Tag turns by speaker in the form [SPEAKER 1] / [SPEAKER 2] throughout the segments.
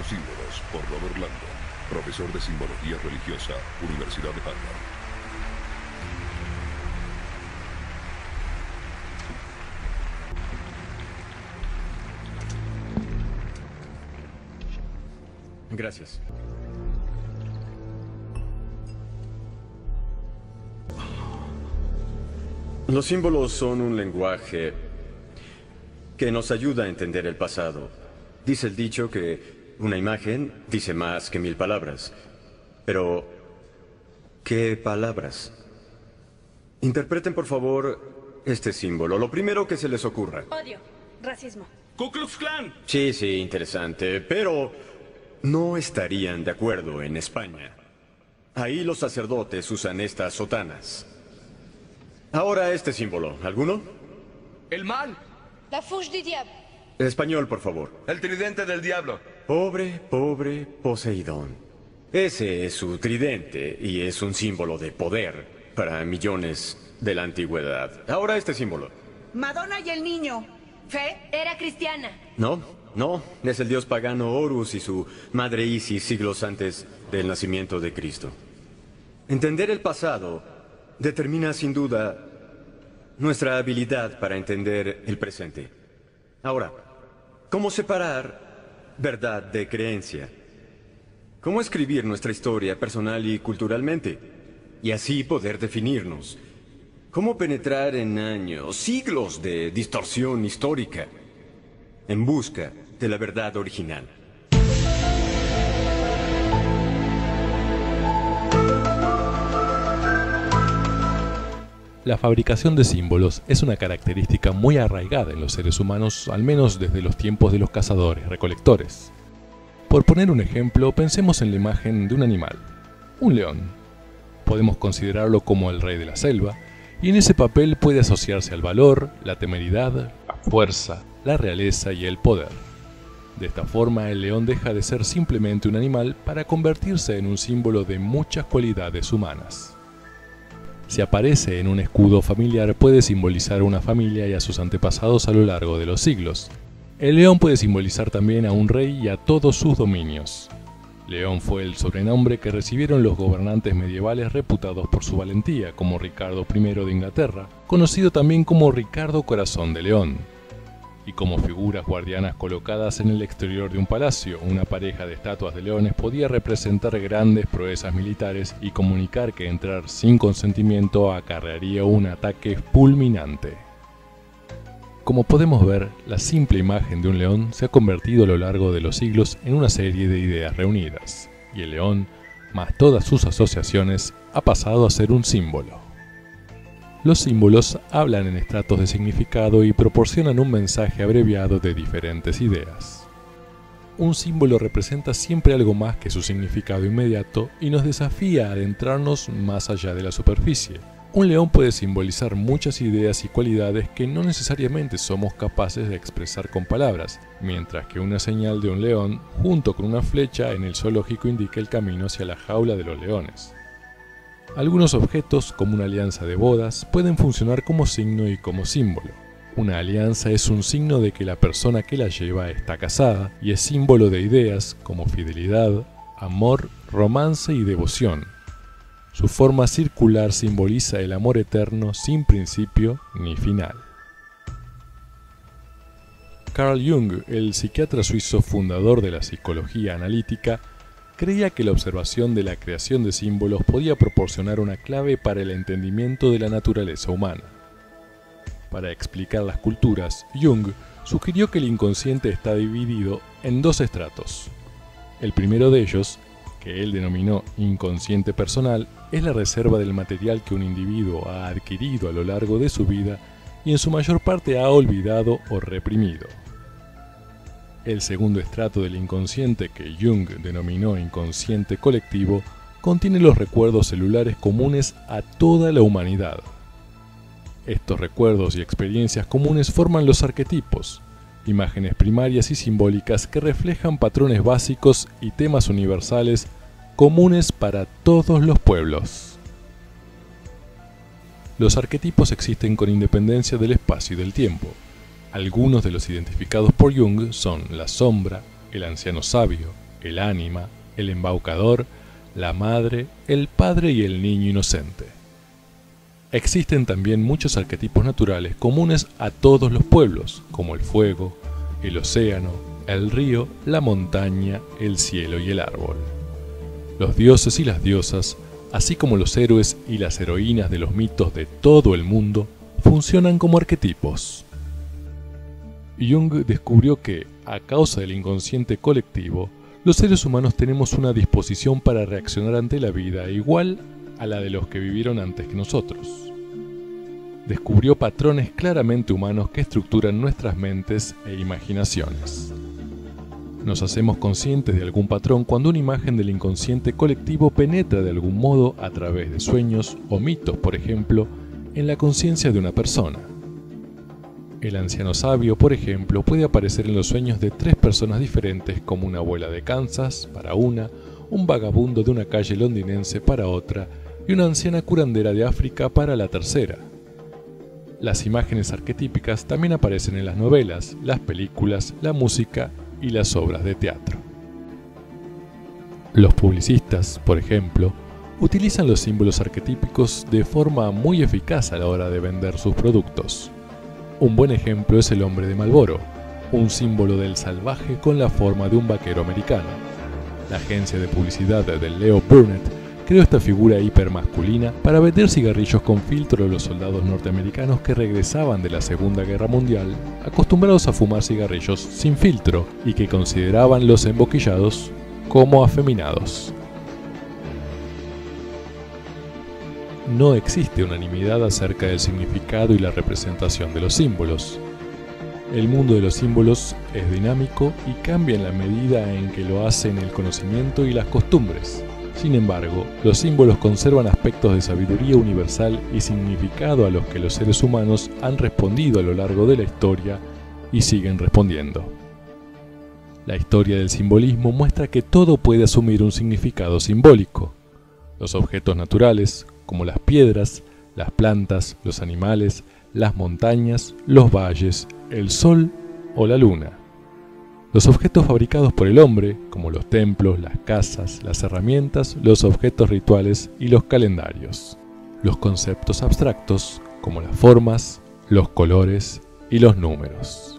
[SPEAKER 1] los símbolos por Robert Langdon, profesor de simbología religiosa, Universidad de Harvard.
[SPEAKER 2] Gracias. Los símbolos son un lenguaje que nos ayuda a entender el pasado. Dice el dicho que una imagen dice más que 1000 palabras. Pero, ¿qué palabras? Interpreten, por favor, este símbolo. Lo primero que se les ocurra.
[SPEAKER 3] Odio. Racismo.
[SPEAKER 4] ¡Ku Klux Klan!
[SPEAKER 2] Sí, interesante, pero no estarían de acuerdo en España. Ahí los sacerdotes usan estas sotanas. Ahora este símbolo. ¿Alguno?
[SPEAKER 4] ¡El mal!
[SPEAKER 3] La fourche du diable.
[SPEAKER 2] Español, por favor.
[SPEAKER 4] ¡El tridente del diablo!
[SPEAKER 2] Pobre Poseidón. Ese es su tridente y es un símbolo de poder para millones de la antigüedad. Ahora este símbolo.
[SPEAKER 5] Madonna y el niño. ¿Fe?
[SPEAKER 3] Era cristiana.
[SPEAKER 2] No, es el dios pagano Horus y su madre Isis siglos antes del nacimiento de Cristo. Entender el pasado determina sin duda nuestra habilidad para entender el presente. Ahora, ¿cómo separar verdad de creencia? ¿Cómo escribir nuestra historia personal y culturalmente? Y así poder definirnos. ¿Cómo penetrar en años, siglos de distorsión histórica en busca de la verdad original?
[SPEAKER 6] La fabricación de símbolos es una característica muy arraigada en los seres humanos, al menos desde los tiempos de los cazadores-recolectores. Por poner un ejemplo, pensemos en la imagen de un animal, un león. Podemos considerarlo como el rey de la selva, y en ese papel puede asociarse al valor, la temeridad, la fuerza, la realeza y el poder. De esta forma, el león deja de ser simplemente un animal para convertirse en un símbolo de muchas cualidades humanas. Si aparece en un escudo familiar, puede simbolizar a una familia y a sus antepasados a lo largo de los siglos. El león puede simbolizar también a un rey y a todos sus dominios. León fue el sobrenombre que recibieron los gobernantes medievales reputados por su valentía, como Ricardo I de Inglaterra, conocido también como Ricardo Corazón de León. Y como figuras guardianas colocadas en el exterior de un palacio, una pareja de estatuas de leones podía representar grandes proezas militares y comunicar que entrar sin consentimiento acarrearía un ataque fulminante. Como podemos ver, la simple imagen de un león se ha convertido a lo largo de los siglos en una serie de ideas reunidas, y el león, más todas sus asociaciones, ha pasado a ser un símbolo. Los símbolos hablan en estratos de significado y proporcionan un mensaje abreviado de diferentes ideas. Un símbolo representa siempre algo más que su significado inmediato y nos desafía a adentrarnos más allá de la superficie. Un león puede simbolizar muchas ideas y cualidades que no necesariamente somos capaces de expresar con palabras, mientras que una señal de un león, junto con una flecha en el zoológico, indica el camino hacia la jaula de los leones. Algunos objetos, como una alianza de bodas, pueden funcionar como signo y como símbolo. Una alianza es un signo de que la persona que la lleva está casada y es símbolo de ideas como fidelidad, amor, romance y devoción. Su forma circular simboliza el amor eterno sin principio ni final. Carl Jung, el psiquiatra suizo fundador de la psicología analítica, creía que la observación de la creación de símbolos podía proporcionar una clave para el entendimiento de la naturaleza humana. Para explicar las culturas, Jung sugirió que el inconsciente está dividido en dos estratos. El primero de ellos, que él denominó inconsciente personal, es la reserva del material que un individuo ha adquirido a lo largo de su vida y en su mayor parte ha olvidado o reprimido. El segundo estrato del inconsciente, que Jung denominó inconsciente colectivo, contiene los recuerdos celulares comunes a toda la humanidad. Estos recuerdos y experiencias comunes forman los arquetipos, imágenes primarias y simbólicas que reflejan patrones básicos y temas universales comunes para todos los pueblos. Los arquetipos existen con independencia del espacio y del tiempo. Algunos de los identificados por Jung son la sombra, el anciano sabio, el ánima, el embaucador, la madre, el padre y el niño inocente. Existen también muchos arquetipos naturales comunes a todos los pueblos, como el fuego, el océano, el río, la montaña, el cielo y el árbol. Los dioses y las diosas, así como los héroes y las heroínas de los mitos de todo el mundo, funcionan como arquetipos. Jung descubrió que, a causa del inconsciente colectivo, los seres humanos tenemos una disposición para reaccionar ante la vida igual a la de los que vivieron antes que nosotros. Descubrió patrones claramente humanos que estructuran nuestras mentes e imaginaciones. Nos hacemos conscientes de algún patrón cuando una imagen del inconsciente colectivo penetra de algún modo a través de sueños o mitos, por ejemplo, en la conciencia de una persona. El anciano sabio, por ejemplo, puede aparecer en los sueños de 3 personas diferentes, como una abuela de Kansas para una, un vagabundo de una calle londinense para otra y una anciana curandera de África para la tercera. Las imágenes arquetípicas también aparecen en las novelas, las películas, la música y las obras de teatro. Los publicistas, por ejemplo, utilizan los símbolos arquetípicos de forma muy eficaz a la hora de vender sus productos. Un buen ejemplo es el hombre de Marlboro, un símbolo del salvaje con la forma de un vaquero americano. La agencia de publicidad de Leo Burnett creó esta figura hipermasculina para vender cigarrillos con filtro a los soldados norteamericanos que regresaban de la Segunda Guerra Mundial, acostumbrados a fumar cigarrillos sin filtro y que consideraban los emboquillados como afeminados. No existe unanimidad acerca del significado y la representación de los símbolos. El mundo de los símbolos es dinámico y cambia en la medida en que lo hacen el conocimiento y las costumbres. Sin embargo, los símbolos conservan aspectos de sabiduría universal y significado a los que los seres humanos han respondido a lo largo de la historia y siguen respondiendo. La historia del simbolismo muestra que todo puede asumir un significado simbólico. Los objetos naturales, como las piedras, las plantas, los animales, las montañas, los valles, el sol o la luna. Los objetos fabricados por el hombre, como los templos, las casas, las herramientas, los objetos rituales y los calendarios. Los conceptos abstractos, como las formas, los colores y los números.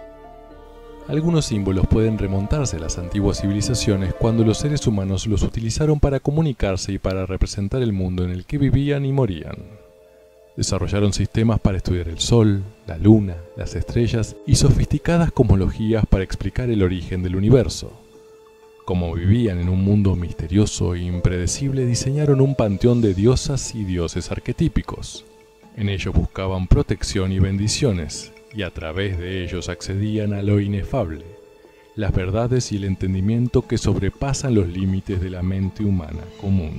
[SPEAKER 6] Algunos símbolos pueden remontarse a las antiguas civilizaciones cuando los seres humanos los utilizaron para comunicarse y para representar el mundo en el que vivían y morían. Desarrollaron sistemas para estudiar el sol, la luna, las estrellas y sofisticadas cosmologías para explicar el origen del universo. Como vivían en un mundo misterioso e impredecible, diseñaron un panteón de diosas y dioses arquetípicos. En ellos buscaban protección y bendiciones, y a través de ellos accedían a lo inefable, las verdades y el entendimiento que sobrepasan los límites de la mente humana común.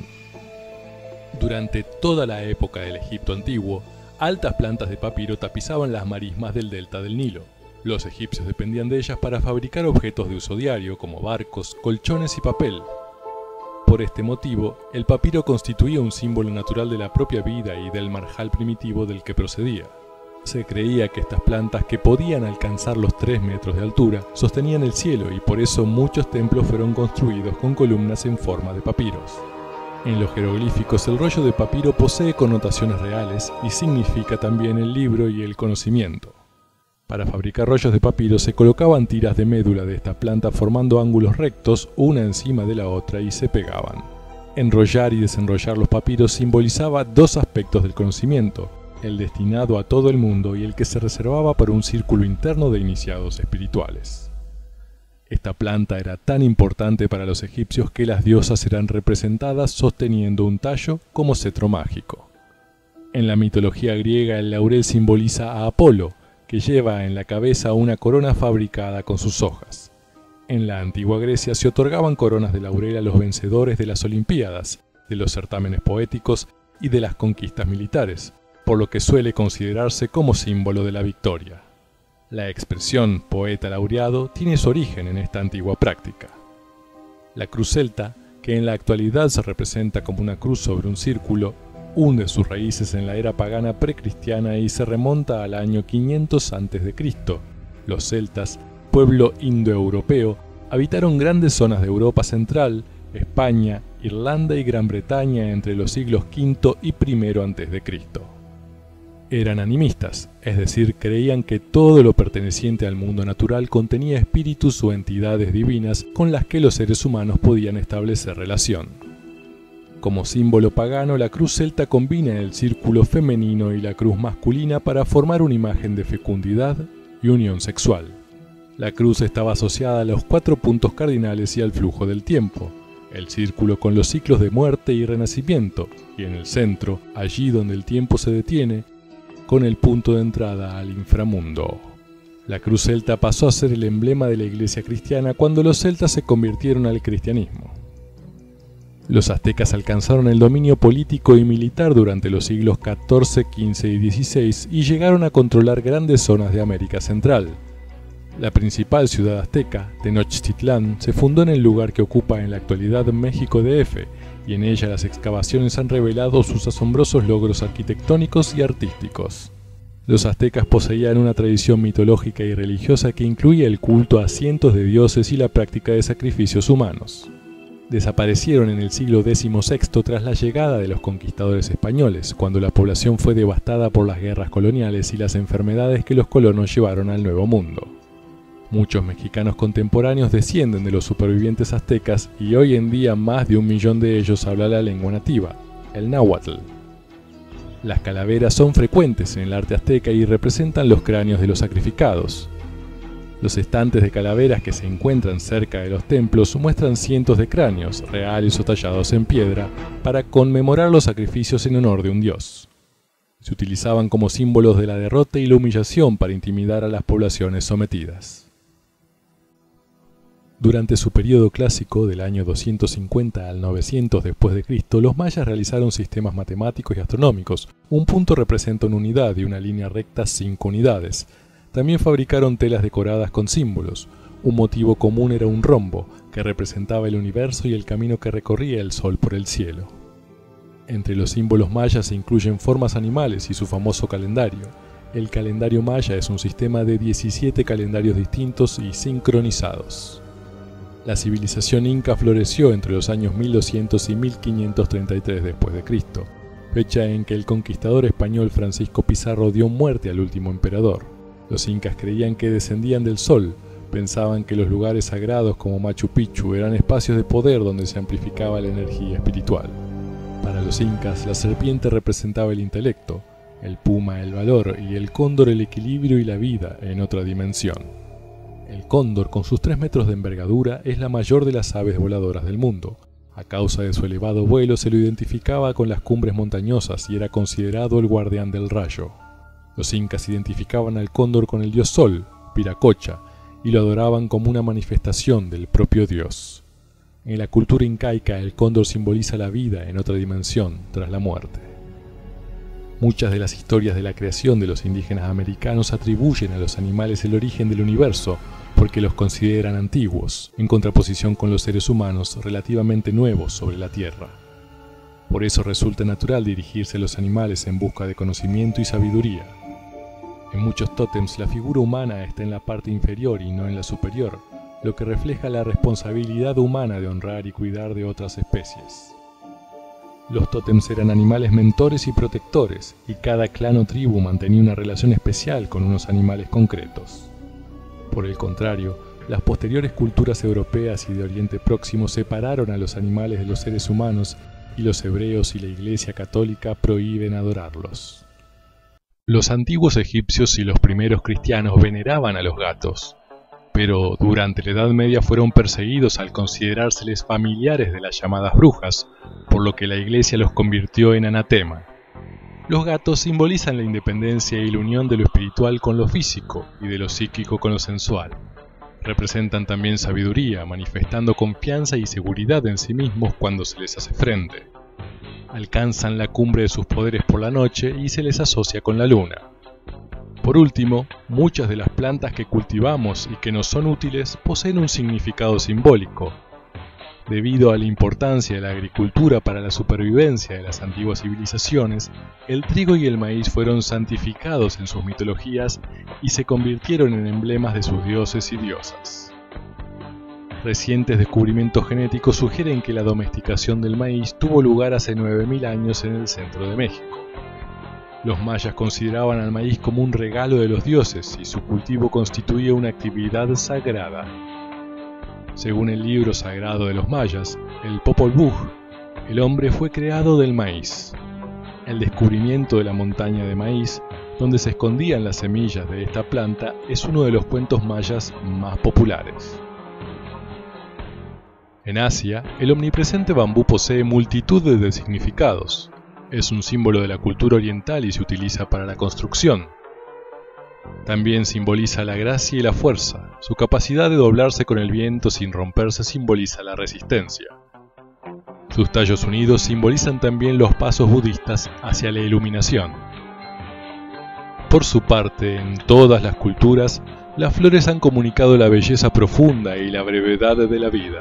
[SPEAKER 6] Durante toda la época del Egipto antiguo, altas plantas de papiro tapizaban las marismas del delta del Nilo. Los egipcios dependían de ellas para fabricar objetos de uso diario como barcos, colchones y papel. Por este motivo, el papiro constituía un símbolo natural de la propia vida y del marjal primitivo del que procedía. Se creía que estas plantas, que podían alcanzar los 3 metros de altura, sostenían el cielo y por eso muchos templos fueron construidos con columnas en forma de papiros. En los jeroglíficos, el rollo de papiro posee connotaciones reales y significa también el libro y el conocimiento. Para fabricar rollos de papiro se colocaban tiras de médula de esta planta formando ángulos rectos una encima de la otra y se pegaban. Enrollar y desenrollar los papiros simbolizaba 2 aspectos del conocimiento: el destinado a todo el mundo y el que se reservaba para un círculo interno de iniciados espirituales. Esta planta era tan importante para los egipcios que las diosas eran representadas sosteniendo un tallo como cetro mágico. En la mitología griega, el laurel simboliza a Apolo, que lleva en la cabeza una corona fabricada con sus hojas. En la antigua Grecia se otorgaban coronas de laurel a los vencedores de las Olimpiadas, de los certámenes poéticos y de las conquistas militares, por lo que suele considerarse como símbolo de la victoria. La expresión poeta laureado tiene su origen en esta antigua práctica. La cruz celta, que en la actualidad se representa como una cruz sobre un círculo, hunde sus raíces en la era pagana precristiana y se remonta al año 500 a.C. Los celtas, pueblo indoeuropeo, habitaron grandes zonas de Europa Central, España, Irlanda y Gran Bretaña entre los siglos V y I a.C. Eran animistas, es decir, creían que todo lo perteneciente al mundo natural contenía espíritus o entidades divinas con las que los seres humanos podían establecer relación. Como símbolo pagano, la cruz celta combina el círculo femenino y la cruz masculina para formar una imagen de fecundidad y unión sexual. La cruz estaba asociada a los 4 puntos cardinales y al flujo del tiempo, el círculo con los ciclos de muerte y renacimiento, y en el centro, allí donde el tiempo se detiene, con el punto de entrada al inframundo. La cruz celta pasó a ser el emblema de la iglesia cristiana cuando los celtas se convirtieron al cristianismo. Los aztecas alcanzaron el dominio político y militar durante los siglos XIV, XV y XVI y llegaron a controlar grandes zonas de América Central. La principal ciudad azteca, Tenochtitlán, se fundó en el lugar que ocupa en la actualidad México DF, y en ella las excavaciones han revelado sus asombrosos logros arquitectónicos y artísticos. Los aztecas poseían una tradición mitológica y religiosa que incluía el culto a cientos de dioses y la práctica de sacrificios humanos. Desaparecieron en el siglo XVI tras la llegada de los conquistadores españoles, cuando la población fue devastada por las guerras coloniales y las enfermedades que los colonos llevaron al Nuevo Mundo. Muchos mexicanos contemporáneos descienden de los supervivientes aztecas y hoy en día más de 1 millón de ellos hablan la lengua nativa, el náhuatl. Las calaveras son frecuentes en el arte azteca y representan los cráneos de los sacrificados. Los estantes de calaveras que se encuentran cerca de los templos muestran cientos de cráneos, reales o tallados en piedra, para conmemorar los sacrificios en honor de un dios. Se utilizaban como símbolos de la derrota y la humillación para intimidar a las poblaciones sometidas. Durante su período clásico, del año 250 al 900 después de Cristo, los mayas realizaron sistemas matemáticos y astronómicos. Un punto representa una unidad y una línea recta 5 unidades. También fabricaron telas decoradas con símbolos. Un motivo común era un rombo, que representaba el universo y el camino que recorría el sol por el cielo. Entre los símbolos mayas se incluyen formas animales y su famoso calendario. El calendario maya es un sistema de 17 calendarios distintos y sincronizados. La civilización inca floreció entre los años 1200 y 1533 después de Cristo, fecha en que el conquistador español Francisco Pizarro dio muerte al último emperador. Los incas creían que descendían del sol, pensaban que los lugares sagrados como Machu Picchu eran espacios de poder donde se amplificaba la energía espiritual. Para los incas, la serpiente representaba el intelecto, el puma el valor y el cóndor el equilibrio y la vida en otra dimensión. El cóndor, con sus 3 metros de envergadura, es la mayor de las aves voladoras del mundo. A causa de su elevado vuelo se lo identificaba con las cumbres montañosas y era considerado el guardián del rayo. Los incas identificaban al cóndor con el dios Sol, Viracocha, y lo adoraban como una manifestación del propio dios. En la cultura incaica, el cóndor simboliza la vida en otra dimensión tras la muerte. Muchas de las historias de la creación de los indígenas americanos atribuyen a los animales el origen del universo porque los consideran antiguos, en contraposición con los seres humanos relativamente nuevos sobre la Tierra. Por eso resulta natural dirigirse a los animales en busca de conocimiento y sabiduría. En muchos tótems la figura humana está en la parte inferior y no en la superior, lo que refleja la responsabilidad humana de honrar y cuidar de otras especies. Los tótems eran animales mentores y protectores, y cada clan o tribu mantenía una relación especial con unos animales concretos. Por el contrario, las posteriores culturas europeas y de Oriente Próximo separaron a los animales de los seres humanos, y los hebreos y la Iglesia Católica prohíben adorarlos. Los antiguos egipcios y los primeros cristianos veneraban a los gatos, pero durante la Edad Media fueron perseguidos al considerárseles familiares de las llamadas brujas, por lo que la Iglesia los convirtió en anatema. Los gatos simbolizan la independencia y la unión de lo espiritual con lo físico y de lo psíquico con lo sensual. Representan también sabiduría, manifestando confianza y seguridad en sí mismos cuando se les hace frente. Alcanzan la cumbre de sus poderes por la noche y se les asocia con la luna. Por último, muchas de las plantas que cultivamos y que nos son útiles poseen un significado simbólico. Debido a la importancia de la agricultura para la supervivencia de las antiguas civilizaciones, el trigo y el maíz fueron santificados en sus mitologías y se convirtieron en emblemas de sus dioses y diosas. Recientes descubrimientos genéticos sugieren que la domesticación del maíz tuvo lugar hace 9000 años en el centro de México. Los mayas consideraban al maíz como un regalo de los dioses y su cultivo constituía una actividad sagrada. Según el libro sagrado de los mayas, el Popol Vuh, el hombre fue creado del maíz. El descubrimiento de la montaña de maíz, donde se escondían las semillas de esta planta, es uno de los cuentos mayas más populares. En Asia, el omnipresente bambú posee multitud de significados. Es un símbolo de la cultura oriental y se utiliza para la construcción. También simboliza la gracia y la fuerza. Su capacidad de doblarse con el viento sin romperse simboliza la resistencia. Sus tallos unidos simbolizan también los pasos budistas hacia la iluminación. Por su parte, en todas las culturas, las flores han comunicado la belleza profunda y la brevedad de la vida.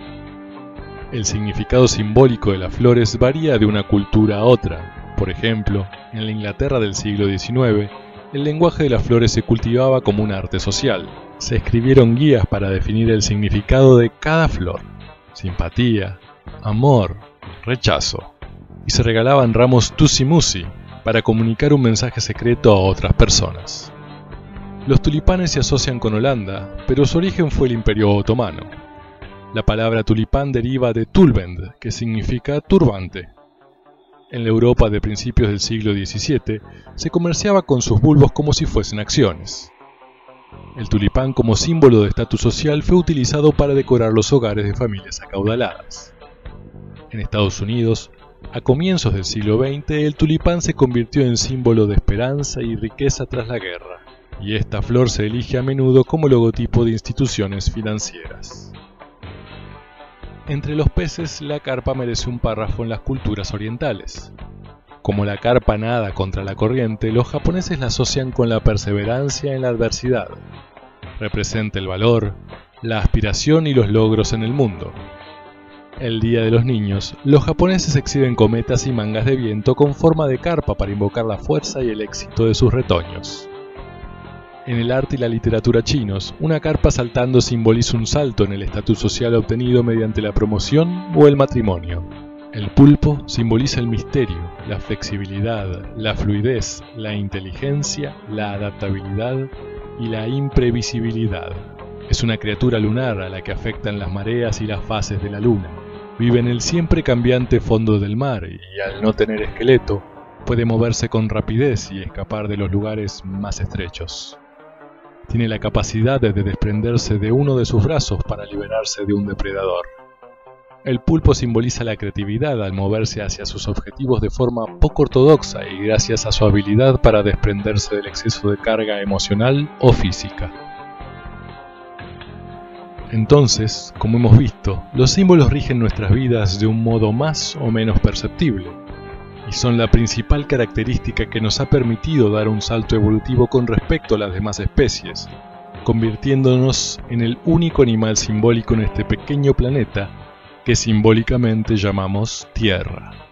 [SPEAKER 6] El significado simbólico de las flores varía de una cultura a otra. Por ejemplo, en la Inglaterra del siglo XIX, el lenguaje de las flores se cultivaba como un arte social. Se escribieron guías para definir el significado de cada flor: simpatía, amor, rechazo. Y se regalaban ramos tusi-musi para comunicar un mensaje secreto a otras personas. Los tulipanes se asocian con Holanda, pero su origen fue el Imperio Otomano. La palabra tulipán deriva de tulband, que significa turbante. En la Europa de principios del siglo XVII se comerciaba con sus bulbos como si fuesen acciones. El tulipán como símbolo de estatus social fue utilizado para decorar los hogares de familias acaudaladas. En Estados Unidos, a comienzos del siglo XX, el tulipán se convirtió en símbolo de esperanza y riqueza tras la guerra, y esta flor se elige a menudo como logotipo de instituciones financieras. Entre los peces, la carpa merece un párrafo en las culturas orientales. Como la carpa nada contra la corriente, los japoneses la asocian con la perseverancia en la adversidad. Representa el valor, la aspiración y los logros en el mundo. El Día de los Niños, los japoneses exhiben cometas y mangas de viento con forma de carpa para invocar la fuerza y el éxito de sus retoños. En el arte y la literatura chinos, una carpa saltando simboliza un salto en el estatus social obtenido mediante la promoción o el matrimonio. El pulpo simboliza el misterio, la flexibilidad, la fluidez, la inteligencia, la adaptabilidad y la imprevisibilidad. Es una criatura lunar a la que afectan las mareas y las fases de la luna. Vive en el siempre cambiante fondo del mar y, al no tener esqueleto, puede moverse con rapidez y escapar de los lugares más estrechos. Tiene la capacidad de desprenderse de uno de sus brazos para liberarse de un depredador. El pulpo simboliza la creatividad al moverse hacia sus objetivos de forma poco ortodoxa y gracias a su habilidad para desprenderse del exceso de carga emocional o física. Entonces, como hemos visto, los símbolos rigen nuestras vidas de un modo más o menos perceptible, y son la principal característica que nos ha permitido dar un salto evolutivo con respecto a las demás especies, convirtiéndonos en el único animal simbólico en este pequeño planeta que simbólicamente llamamos Tierra.